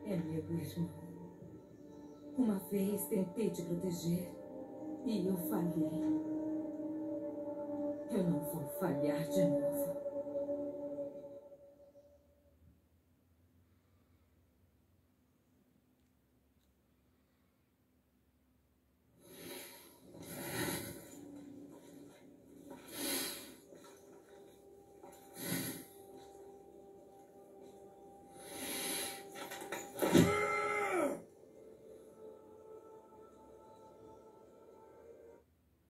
É meu irmão. Uma vez tentei te proteger e eu falhei. Eu não vou falhar de